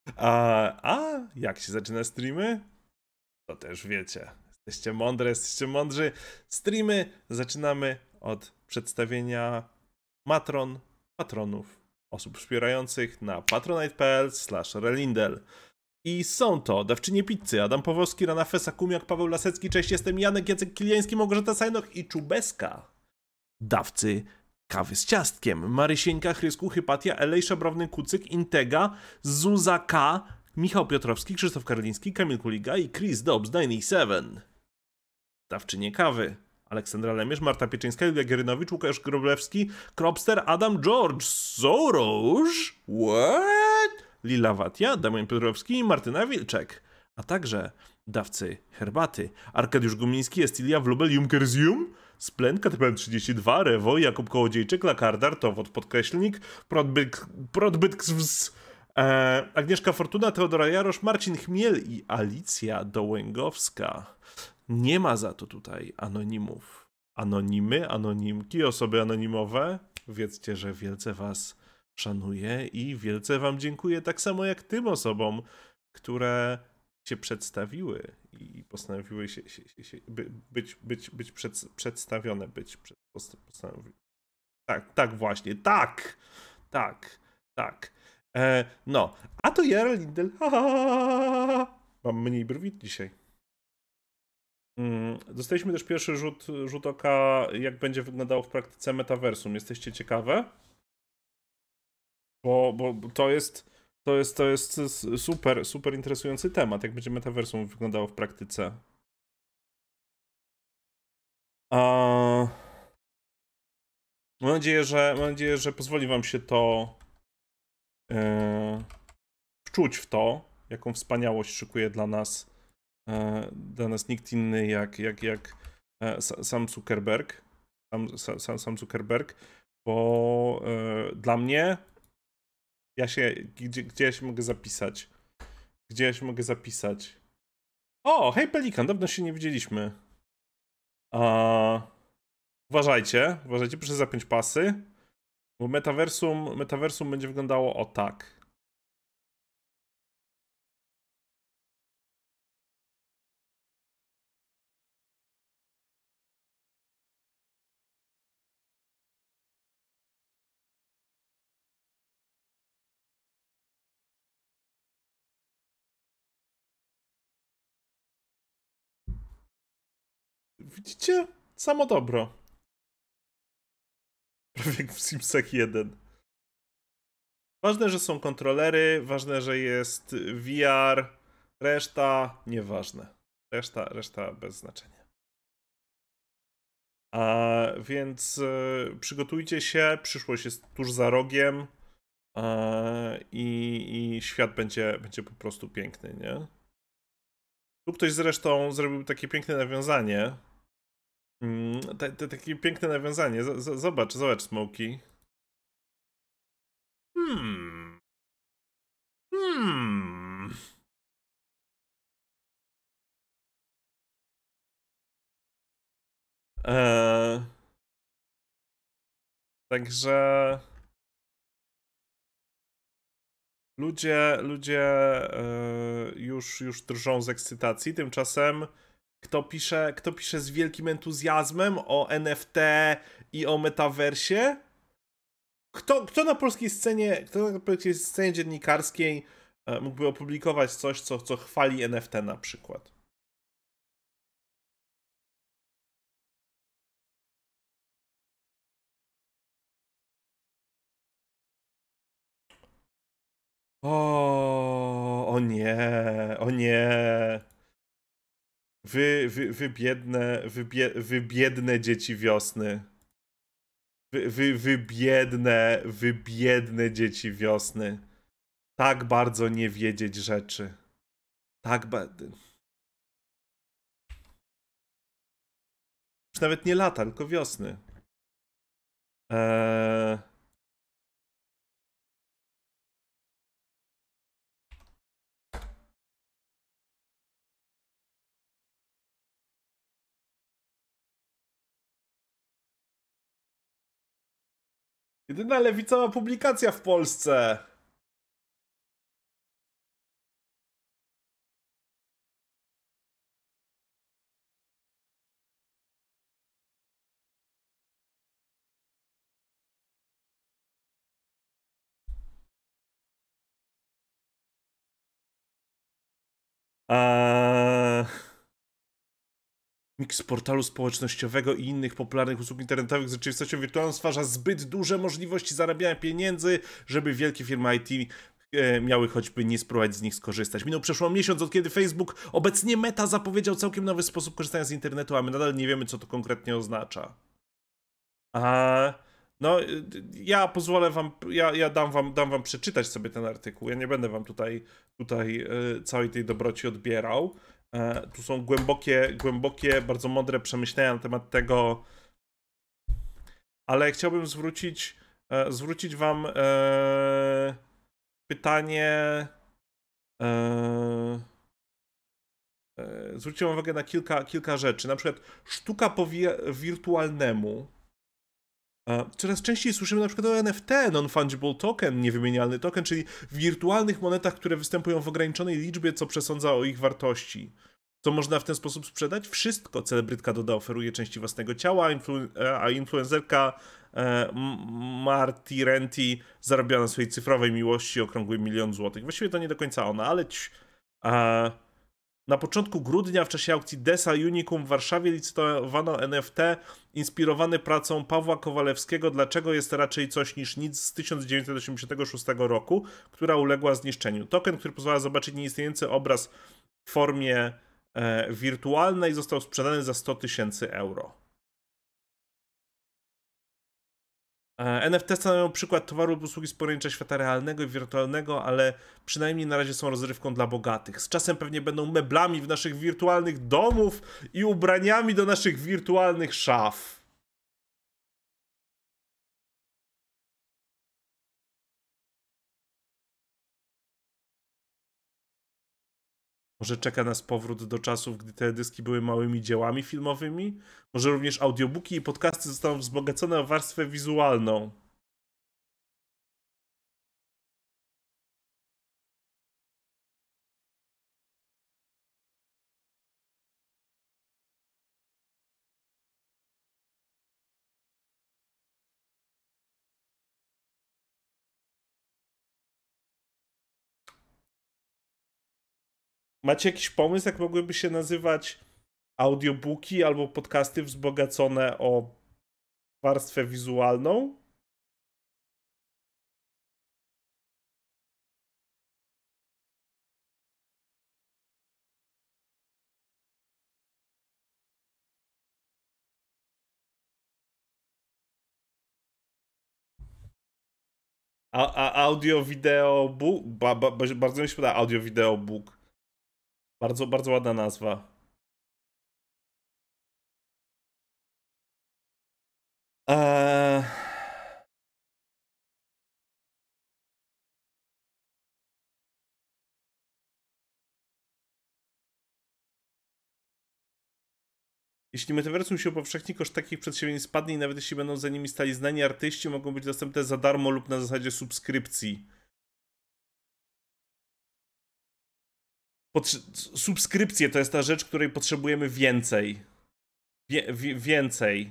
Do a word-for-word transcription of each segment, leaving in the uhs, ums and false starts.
A, a jak się zaczyna streamy? To też wiecie. Jesteście mądre, jesteście mądrzy. Streamy zaczynamy od przedstawienia matron, patronów, osób wspierających na patronite.pl slash relindel. I są to dawczynie pizzy, Adam Pawłowski, Rana Fesa, Kumiak, Paweł Lasecki, cześć, jestem Janek, Jacek Kiliański, Małgorzata Sajnoch i Czubeska. Dawcy kawy z ciastkiem, Marysieńka, Chrysku, Hypatia, Elejsza, Brawny, Kucyk, Intega, Zuza K, Michał Piotrowski, Krzysztof Karliński, Kamil Kuliga i Chris Dobbs dziewięćdziesiąt siedem. Dawczynie kawy, Aleksandra Lemierz, Marta Pieczyńska, Julia Gierynowicz, Łukasz Groblewski, Kropster, Adam George, Soros, what? Lila Watia, Damian Piotrowski i Martyna Wilczek. A także dawcy herbaty, Arkadiusz Gumiński, Estilia, Wlubel, Junkerzium, Splend, K T P M trzydzieści dwa, Rewo, Jakub Kołodziejczyk, Lakardar, Towod, Podkreślnik, Prodbyk, Prodbyk, e, Agnieszka Fortuna, Teodora Jarosz, Marcin Chmiel i Alicja Dołęgowska. Nie ma za to tutaj anonimów. Anonimy, anonimki, osoby anonimowe. Wiedzcie, że wielce was szanuję i wielce wam dziękuję, tak samo jak tym osobom, które się przedstawiły i postanowiły się, się, się, się by, być, być, być przed, przedstawione, być przed, postanowi... Tak, tak właśnie, tak, tak, tak. E, no, a to ja, Lindel, mam mniej brwi dzisiaj. Mm, dostaliśmy też pierwszy rzut, rzut oka, jak będzie wyglądało w praktyce metaversum. Jesteście ciekawe? Bo, bo to jest, to jest, to jest super, super interesujący temat, jak będzie metaversum wyglądało w praktyce. A... Mam nadzieję, że, mam nadzieję, że pozwoli wam się to yy, wczuć w to, jaką wspaniałość szykuje dla nas, yy, dla nas nikt inny jak, jak, jak yy, sam Zuckerberg. Sam, sam, sam Zuckerberg, bo yy, dla mnie ja się, gdzie, gdzie ja się mogę zapisać? Gdzie ja się mogę zapisać? O, hej Pelikan, dawno się nie widzieliśmy. A, uważajcie, uważajcie, proszę zapiąć pasy, bo metaversum, metaversum będzie wyglądało o tak. Widzicie? Samo dobro. Prawie jak w Simsach jeden. Ważne, że są kontrolery, ważne, że jest V R, reszta nieważne. Reszta, reszta bez znaczenia. A więc e, przygotujcie się, przyszłość jest tuż za rogiem e, i, i świat będzie, będzie po prostu piękny, nie? Tu ktoś zresztą zrobił takie piękne nawiązanie. Mm, te, te, takie piękne nawiązanie. Z, z, zobacz, zobacz, Smokey. Hmm. Hmm. Eee, także ludzie, ludzie e, już, już drżą z ekscytacji. Tymczasem kto pisze, kto pisze z wielkim entuzjazmem o N F T i o metaversie? Kto, kto na polskiej scenie, kto na polskiej scenie dziennikarskiej e, mógłby opublikować coś, co, co chwali N F T na przykład? O, o nie, o nie. Wy, wy, wy biedne, wy, bie, wy biedne dzieci wiosny. Wy, wy, wy biedne, wy biedne dzieci wiosny. Tak bardzo nie wiedzieć rzeczy. Tak bardzo. Już nawet nie lata, tylko wiosny. Eee... Jedyna lewicowa publikacja w Polsce. Eee... Miks portalu społecznościowego i innych popularnych usług internetowych z rzeczywistością wirtualną stwarza zbyt duże możliwości zarabiania pieniędzy, żeby wielkie firmy I T e, miały choćby nie spróbować z nich skorzystać. Minął przeszło miesiąc, od kiedy Facebook, obecnie Meta, zapowiedział całkiem nowy sposób korzystania z internetu, a my nadal nie wiemy, co to konkretnie oznacza. A, no, ja pozwolę wam, ja, ja dam wam, dam wam przeczytać sobie ten artykuł. Ja nie będę wam tutaj, tutaj e, całej tej dobroci odbierał. E, tu są głębokie, głębokie, bardzo mądre przemyślenia na temat tego, ale chciałbym zwrócić, e, zwrócić wam e, pytanie, e, e, zwróciłem uwagę na kilka, kilka rzeczy, na przykład sztuka po wi- wirtualnemu. E, coraz częściej słyszymy na przykład o N F T, non-fungible token, niewymienialny token, czyli wirtualnych monetach, które występują w ograniczonej liczbie, co przesądza o ich wartości. Co można w ten sposób sprzedać? Wszystko. Celebrytka Doda oferuje części własnego ciała, influ a influencerka e, Marty Renty zarobiła na swojej cyfrowej miłości okrągły milion złotych. Właściwie to nie do końca ona, ale ć, e, na początku grudnia w czasie aukcji Desa Unicum w Warszawie licytowano N F T inspirowany pracą Pawła Kowalewskiego Dlaczego jest raczej coś niż nic z tysiąc dziewięćset osiemdziesiątego szóstego roku, która uległa zniszczeniu. Token, który pozwala zobaczyć nieistniejący obraz w formie e, wirtualnej, został sprzedany za sto tysięcy euro. N F T stanowią przykład towaru lub usługi z pogranicza świata realnego i wirtualnego, ale przynajmniej na razie są rozrywką dla bogatych. Z czasem pewnie będą meblami w naszych wirtualnych domów i ubraniami do naszych wirtualnych szaf. Może czeka nas powrót do czasów, gdy teledyski były małymi dziełami filmowymi? Może również audiobooki i podcasty zostaną wzbogacone o warstwę wizualną? Macie jakiś pomysł, jak mogłyby się nazywać audiobooki albo podcasty wzbogacone o warstwę wizualną? A, a audio, wideo, book? Ba, ba, bardzo mi się podoba audio, wideo, book. Bardzo, bardzo ładna nazwa. Eee... Jeśli metaversum się upowszechni, koszt takich przedsięwzięć spadnie i nawet jeśli będą za nimi stali znani artyści, mogą być dostępne za darmo lub na zasadzie subskrypcji. Potrze subskrypcje to jest ta rzecz, której potrzebujemy więcej. Wie wie więcej.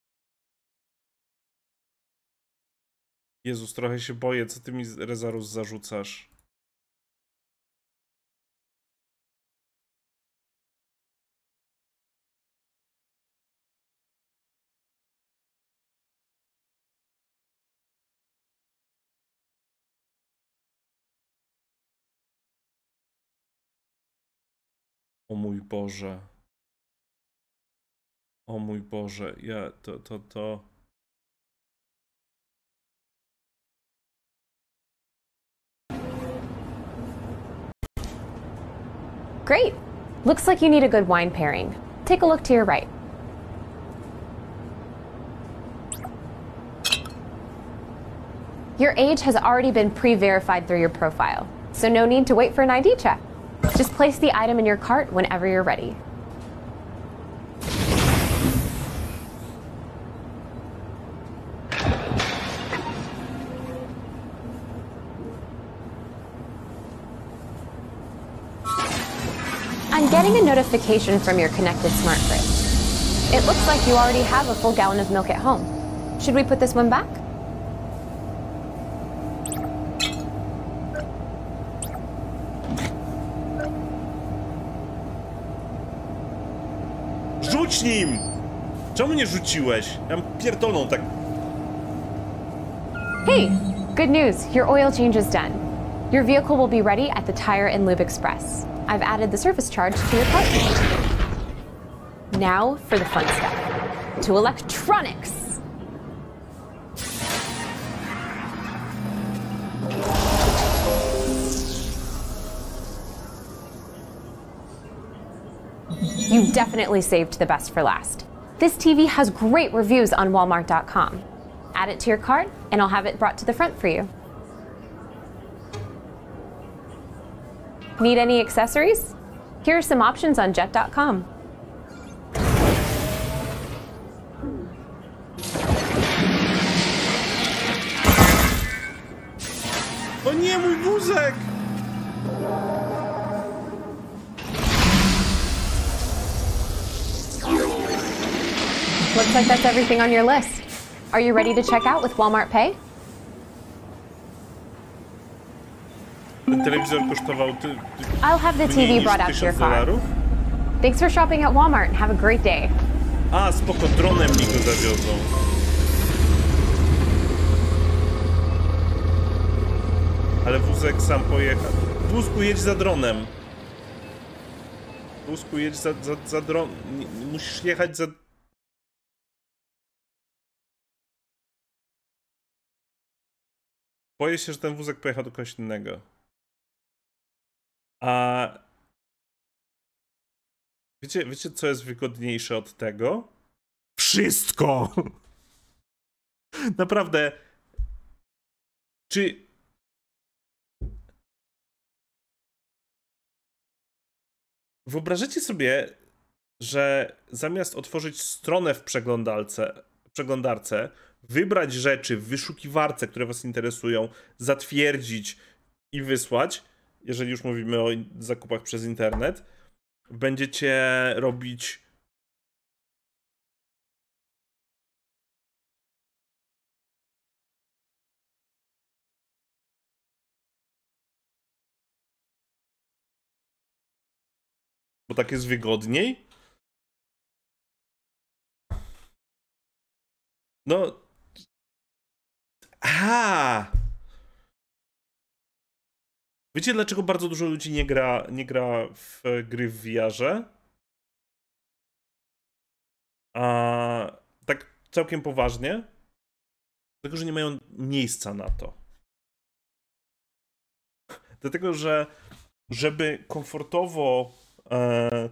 Jezus, trochę się boję, co ty mi, Rezarus, zarzucasz. O mój Boże. O mój Boże, ja to, to, to... Great. Looks like you need a good wine pairing. Take a look to your right. Your age has already been pre-verified through your profile, so no need to wait for an I D check. Just place the item in your cart whenever you're ready. I'm getting a notification from your connected smart fridge. It looks like you already have a full gallon of milk at home. Should we put this one back? rzuć nim! Czemu nie rzuciłeś? Ja mam pierdolą tak... Hey! Good news. Your oil change is done. Your vehicle will be ready at the Tire and Lube Express. I've added the service charge to your cart. Now for the fun stuff. To electronics! You definitely saved the best for last. This T V has great reviews on Walmart dot com. Add it to your cart, and I'll have it brought to the front for you. Need any accessories? Here are some options on Jet dot com. O nie, mój wózek! Looks like that's everything on your list. Are you ready to check out with Walmart Pay? Ten telewizor kosztował ty, ty, I'll have the T V brought out to your car. Thanks for shopping at Walmart and have a great day. A, spoko, dronem mi go zawiozą. Ale wózek sam pojechał. Wózku, jedź za dronem. Wózku, jedź za, za, za dron... Nie, musisz jechać za... Boję się, że ten wózek pojechał do kogoś innego. A... Wiecie, wiecie, co jest wygodniejsze od tego? Wszystko! Naprawdę. Czy... Wyobrażacie sobie, że zamiast otworzyć stronę w przeglądarce, przeglądarce, wybrać rzeczy w wyszukiwarce, które was interesują, zatwierdzić i wysłać, jeżeli już mówimy o zakupach przez internet, będziecie robić bo tak jest wygodniej? No... Aha! Wiecie, dlaczego bardzo dużo ludzi nie gra, nie gra w gry w V R-ze? A tak całkiem poważnie? Dlatego, że nie mają miejsca na to. Dlatego, że żeby komfortowo e,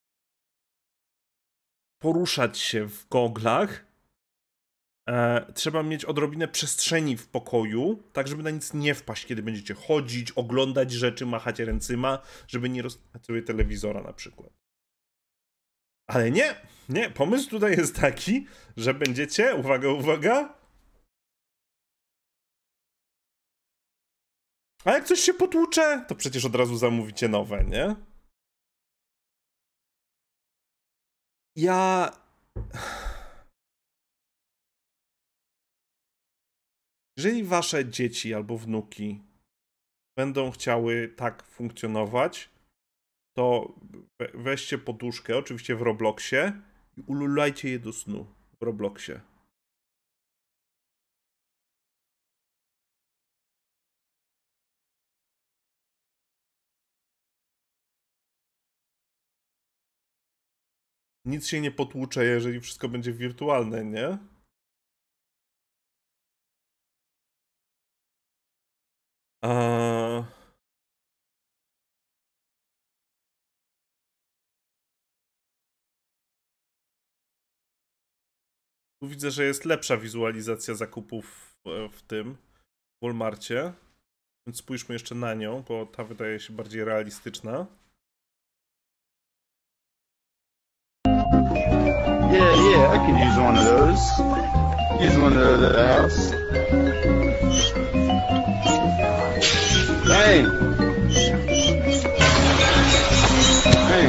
poruszać się w goglach, e, trzeba mieć odrobinę przestrzeni w pokoju, tak żeby na nic nie wpaść, kiedy będziecie chodzić, oglądać rzeczy, machać ręcyma, żeby nie rozpinać sobie telewizora na przykład. Ale nie, nie, pomysł tutaj jest taki, że będziecie, uwaga, uwaga, a jak coś się potłucze, to przecież od razu zamówicie nowe, nie? Ja... Jeżeli wasze dzieci albo wnuki będą chciały tak funkcjonować, to weźcie poduszkę, oczywiście w Robloxie, i ululajcie je do snu w Robloxie. Nic się nie potłucze, jeżeli wszystko będzie wirtualne, nie? A... Tu widzę, że jest lepsza wizualizacja zakupów w, w tym w Walmarcie. Więc spójrzmy jeszcze na nią, bo ta wydaje się bardziej realistyczna. Yeah, yeah, I could use one of those. Use one of those at the house. Hey! Hey!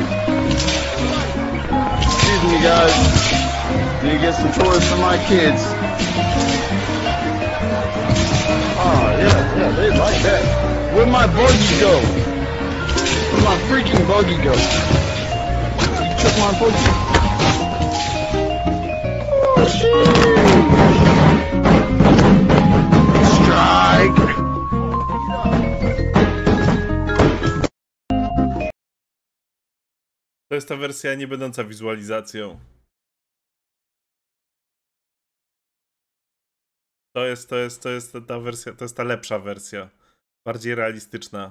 Excuse me, guys. Need to get some toys for my kids. Oh, yeah, yeah, they like that. Where'd my buggy go? Where'd my freaking buggy go? You took my buggy. Strike! To jest ta wersja nie będąca wizualizacją. To jest, to jest, to jest ta wersja, to jest ta lepsza wersja. Bardziej realistyczna.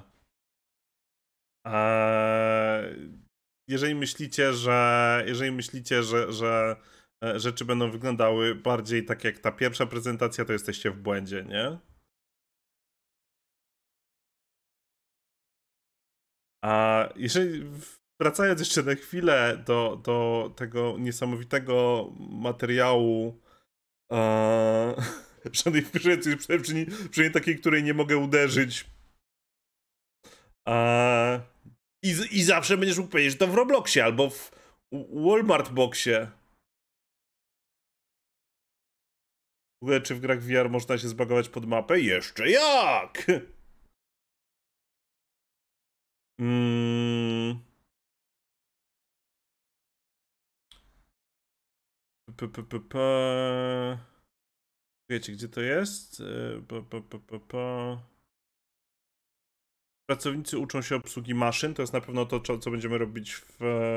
A jeżeli myślicie, że jeżeli myślicie, że, że rzeczy będą wyglądały bardziej tak jak ta pierwsza prezentacja, to jesteście w błędzie, nie? A jeżeli wracając jeszcze na chwilę do, do tego niesamowitego materiału, e, żadnej wpisującej, przynajmniej, przynajmniej takiej, której nie mogę uderzyć. E, i, I zawsze będziesz mógł powiedzieć, że to w Robloxie albo w Walmart Boxie. W ogóle, czy w grach V R można się zbagować pod mapę? Jeszcze jak! Mm. P, p, p, p. Wiecie, gdzie to jest? P, p, p, p, p. Pracownicy uczą się obsługi maszyn. To jest na pewno to, co będziemy robić w,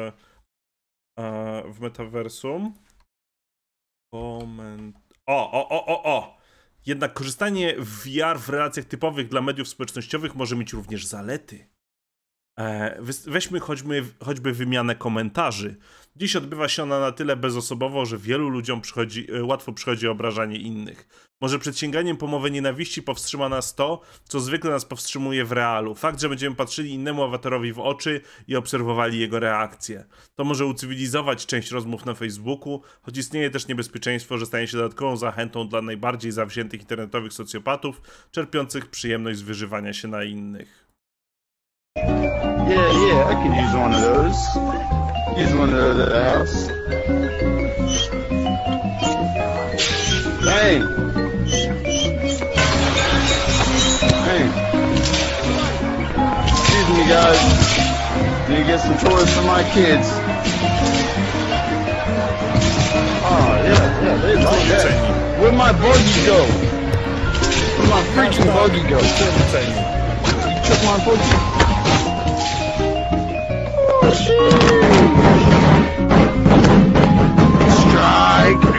w metaversum. Moment. O, o, o, o, o! Jednak korzystanie w V R w relacjach typowych dla mediów społecznościowych może mieć również zalety. Weźmy choćby, choćby wymianę komentarzy. Dziś odbywa się ona na tyle bezosobowo, że wielu ludziom przychodzi, łatwo przychodzi obrażanie innych. Może przed sięganiem po mowę nienawiści powstrzyma nas to, co zwykle nas powstrzymuje w realu. Fakt, że będziemy patrzyli innemu awatarowi w oczy i obserwowali jego reakcje. To może ucywilizować część rozmów na Facebooku, choć istnieje też niebezpieczeństwo, że stanie się dodatkową zachętą dla najbardziej zawziętych internetowych socjopatów, czerpiących przyjemność z wyżywania się na innych. Yeah, yeah, I could use one of those. Use one of those at the house. Hey! Hey! Excuse me, guys. Need to get some toys for my kids. Oh, yeah, yeah, they like that. Where'd my buggy go? Where'd my freaking buggy go? You took my buggy. Strike!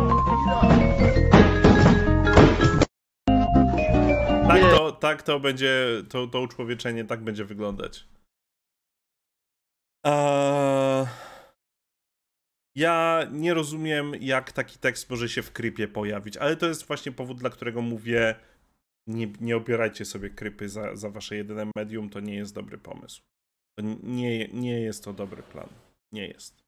Tak to, tak to będzie, to, to uczłowieczenie tak będzie wyglądać. Eee, ja nie rozumiem, jak taki tekst może się w krypie pojawić, ale to jest właśnie powód, dla którego mówię, nie, nie obierajcie sobie krypy za, za wasze jedyne medium, to nie jest dobry pomysł. To nie, nie jest to dobry plan. Nie jest.